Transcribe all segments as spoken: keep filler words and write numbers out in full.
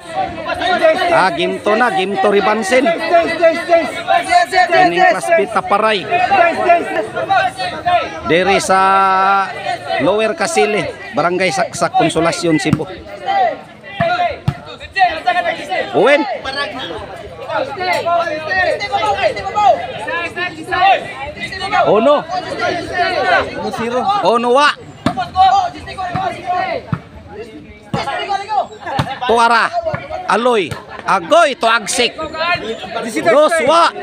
Ah, gimto na, gimto ribansin. Kining Kraspita Paray. Diri sa Lower Kasili, Barangay Saksak, Konsolasyon, Cebu. Uwin. Ono. Ono wa. Tuara. Aloy. Agoy to agsik. Roswa.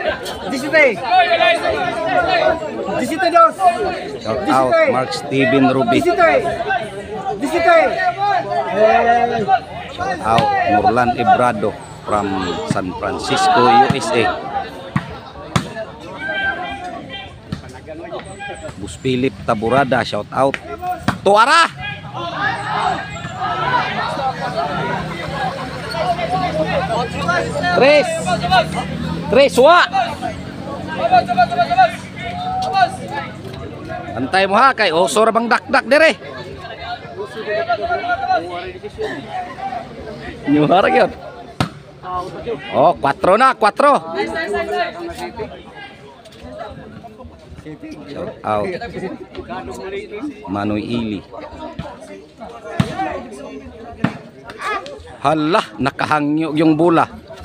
Shout out Mark Steven Ruby. Shout out Nurlan Ibrado from San Francisco, U S A. Bus Philip Taburada, shout out. Tuara. Tres. Tres wa. Antay mo ha kay osor bang dakdak dire. Nyuhar gyud. Oh, kwatro na, kwatro. Shout out Manoy Ili. Hala, nakahangyo yung bola.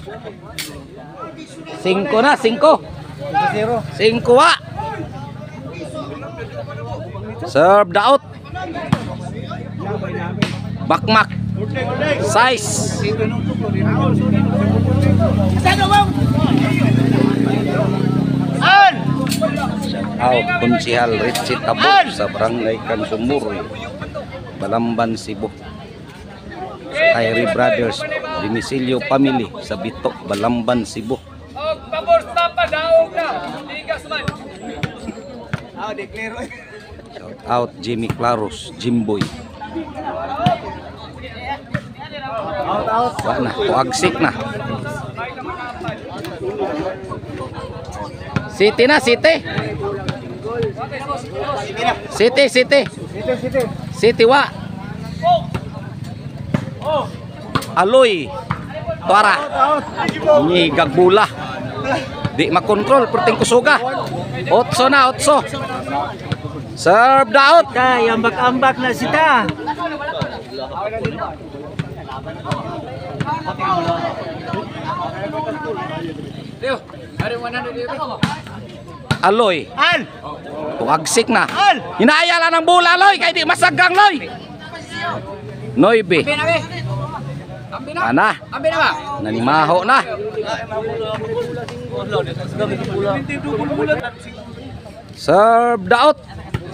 Singko na, singko. Singko wa. Serve the out. Bakmak. Size. Out Konsihal Richie Tabog sa Barangay Kansumuri, Balamban, Cebu. Kyrie Brothers Dimisilio Family sa Bitok, Balamban, Cebu. Shout out Jimmy Claros, Jimboy. Wala na, tuagsik na. City na, City. City, City. City wa. Aloy. Tuara. Ni gagbula. Di makontrol perting kusuga. Otso na, otso. Serve the out. Kay ambak-ambak na sita. Aloy. Al. Tuagsik na. Hinayala ng bola, Aloy. Kaya di masagang, Loy. Noybe. Ana. Nanimaho na. Serve the out.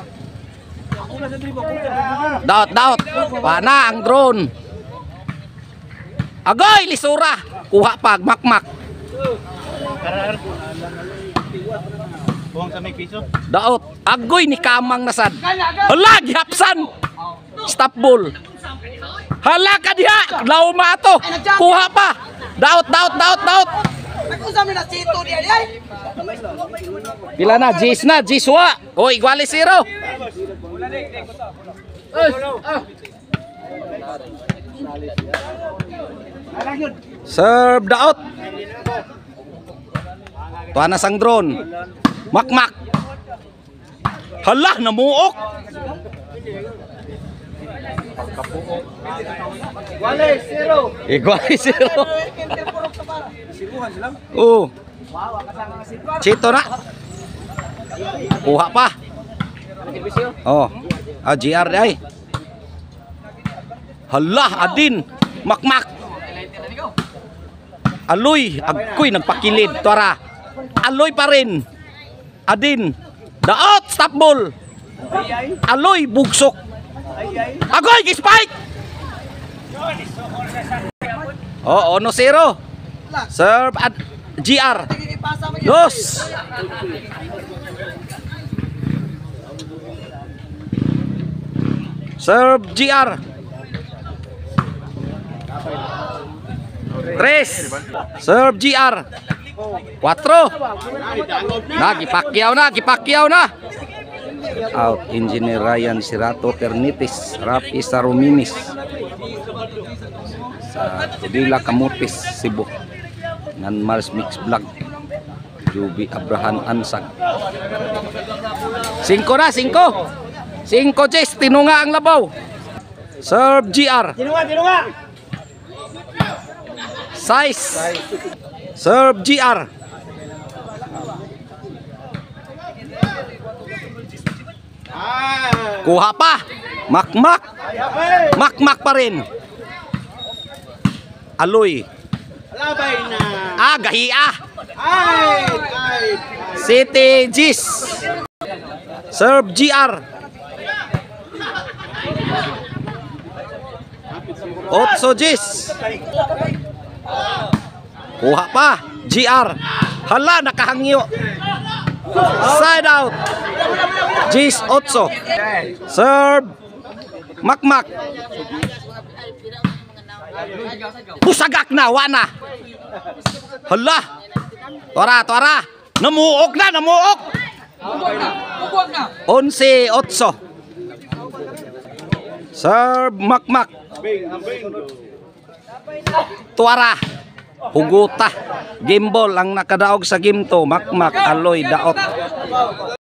Daot, daot. Pana ang drone. Agoy, lisura. Kuha pag makmak. Daot. Agoy ni kamang nasad. Hala, gihapsan. Stop ball. Hala ka diha. Lauma to. Kuha pa. Daot, daot, daot, daot. Pila na, Jis na, Jiswa. O, iguali zero. Serve the out. Tuana sang drone. Makmak. Hala, namuok. Iguali zero. Iguali zero. Oh. Chito na. Kuha pa. Oh. Ah, G R ay. Hala, Adin. Makmak. Aloy, agkoy nagpakilid. Tuara. Aloy pa rin. Adin. Daot, stop ball. Aloy, bugsok. Agoy, gispike. Oh, ono zero. Serve at G R. Dos. Serve G R. Tres. Serve G R. Cuatro. Nah, gipakyaw na, gipakyaw na. Out Engineer Ryan Sirato Ternitis, Rapi Saruminis. sa Tudila Camotes, Cebu. Nan Mars Mix Vlog. Juby Abraham Ansag. Singko na, singko. Singko, Jess, tinunga ang labaw. Serve G R. Tinunga, tinunga. Size. Serve G R. Kuha pa. Makmak. Makmak pa rin. Aloy. Labay na. Ah, gahia. Ay, ay. City Gis. Serve G R. Otso Gis. Kuha pa. G R. Hala, nakahangyo. Side out. Gis Otso. Serve Makmak. Pusagak na, wana. Hala. Tora, tora. Namuok na, namuok. Onse Otso. Serve Makmak. Tuara. Huguta. Gimbal ang nakadaog sa gimto. Makmak, Aloy, Daot.